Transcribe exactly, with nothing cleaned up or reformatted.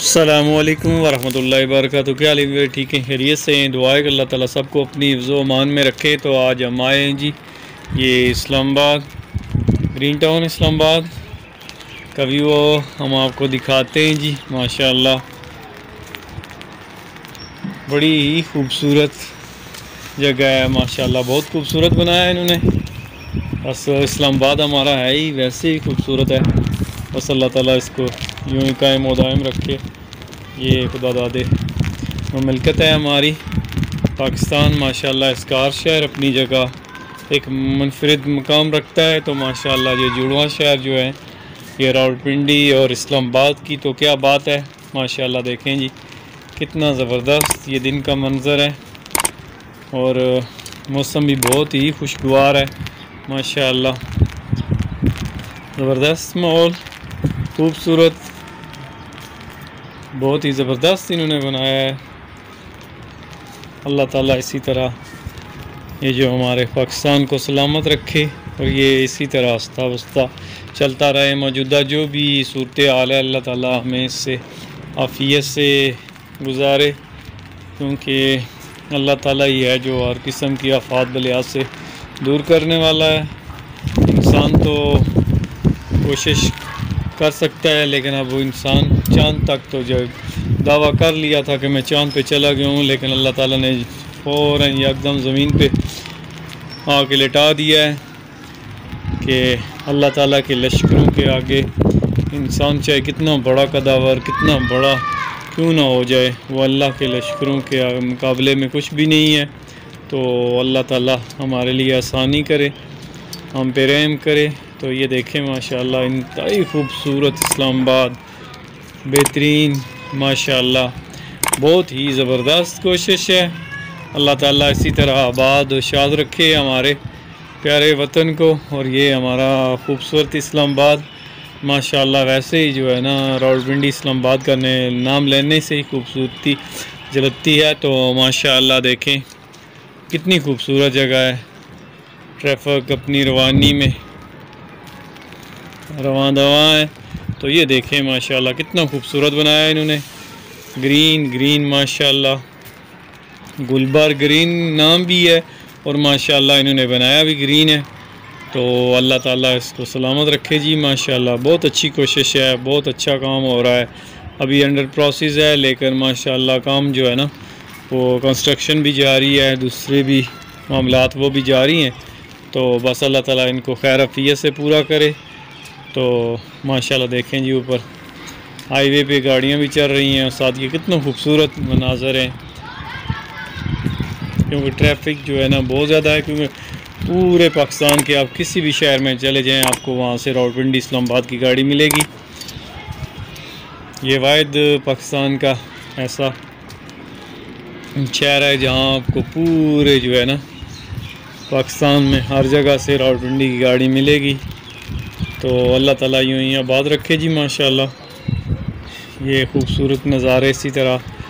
अस्सलामुअलैकुम वरहमतुल्लाहि वबरकातुहू। क्या हाल है? ठीक है, खैरियत से हैं? दुआ है कि अल्लाह ताला सबको अपनी हिफ्ज़ व अमान में रखे। तो आज हम आए हैं जी, ये इस्लामाबाद, ग्रीन टाउन इस्लामाबाद का व्यू हम आपको दिखाते हैं जी। माशाअल्लाह बड़ी ही खूबसूरत जगह है, माशाअल्लाह बहुत खूबसूरत बनाया है इन्होंने। बस इस्लामाबाद हमारा है ही वैसे ही खूबसूरत है, बस अल्लाह ताला इसको यूँ ही कायम व दायम रखे। ये खुदा दादे मुमलकत है हमारी पाकिस्तान। माशाअल्लाह इसका हर शहर अपनी जगह एक मुनफरिद मकाम रखता है। तो माशाअल्लाह ये जुड़वा शहर जो है ये रावलपिंडी और इस्लामाबाद की तो क्या बात है। माशाअल्लाह देखें जी कितना ज़बरदस्त ये दिन का मंज़र है और मौसम भी बहुत ही खुशगवार है। माशाअल्लाह ज़बरदस्त माहौल, खूबसूरत, बहुत ही ज़बरदस्त इन्होंने बनाया है। अल्लाह ताला इसी तरह ये जो हमारे पाकिस्तान को सलामत रखे और ये इसी तरह आस्ता वस्ता चलता रहे। मौजूदा जो भी सूरत हाल है अल्लाह ताला हमें इससे आफियत से गुजारे, क्योंकि अल्लाह ताला ही है जो हर किस्म की आफात बलियात से दूर करने वाला है। इंसान तो कोशिश कर सकता है, लेकिन अब वो इंसान चांद तक तो जो दावा कर लिया था कि मैं चांद पे चला गया हूँ, लेकिन अल्लाह ताला ने फ़ौरन एकदम ज़मीन पे आके लिटा दिया है कि अल्लाह ताला के लश्करों के आगे इंसान चाहे कितना बड़ा कदावर कितना बड़ा क्यों ना हो जाए, वो अल्लाह के लश्करों के मुकाबले में कुछ भी नहीं है। तो अल्लाह ताला हमारे लिए आसानी करे, हम पे रहम करे। तो ये देखें माशाअल्लाह इंतहाई खूबसूरत इस्लामाबाद, बेहतरीन, माशाअल्लाह बहुत ही ज़बरदस्त कोशिश है। अल्लाह ताला इसी तरह आबाद और शाद रखे हमारे प्यारे वतन को। और ये हमारा खूबसूरत इस्लामाबाद माशाअल्लाह वैसे ही जो है ना रावलपिंडी इस्लामाबाद का नाम लेने से ही खूबसूरती झलकती है। तो माशाअल्लाह देखें कितनी खूबसूरत जगह है, ट्रैफिक अपनी रवानी में रवा दवा है। तो ये देखें माशाअल्लाह कितना खूबसूरत बनाया है इन्होंने, ग्रीन ग्रीन माशाअल्लाह गुलबर ग्रीन नाम भी है और माशाअल्लाह इन्होंने बनाया भी ग्रीन है। तो अल्लाह ताला इसको सलामत रखे जी। माशाअल्लाह बहुत अच्छी कोशिश है, बहुत अच्छा काम हो रहा है, अभी अंडर प्रोसेस है, लेकिन माशाअल्लाह काम जो है ना वो कंस्ट्रक्शन भी जारी है, दूसरे भी मामलात वो भी जारी हैं। तो बस अल्लाह ताला इनको खैर अफियत से पूरा करे। तो माशाअल्लाह देखें जी ऊपर हाईवे पे गाड़ियाँ भी चल रही हैं और साथ ये कितना खूबसूरत मनाज़र हैं, क्योंकि ट्रैफिक जो है ना बहुत ज़्यादा है। क्योंकि पूरे पाकिस्तान के आप किसी भी शहर में चले जाएं आपको वहाँ से रावलपिंडी इस्लामाबाद की गाड़ी मिलेगी। ये वाहिद पाकिस्तान का ऐसा शहर है जहाँ आपको पूरे जो है ना पाकिस्तान में हर जगह से रावलपिंडी की गाड़ी मिलेगी। तो अल्लाह ताला यूँ ही आबाद रखे जी। माशाअल्लाह ये खूबसूरत नज़ारे इसी तरह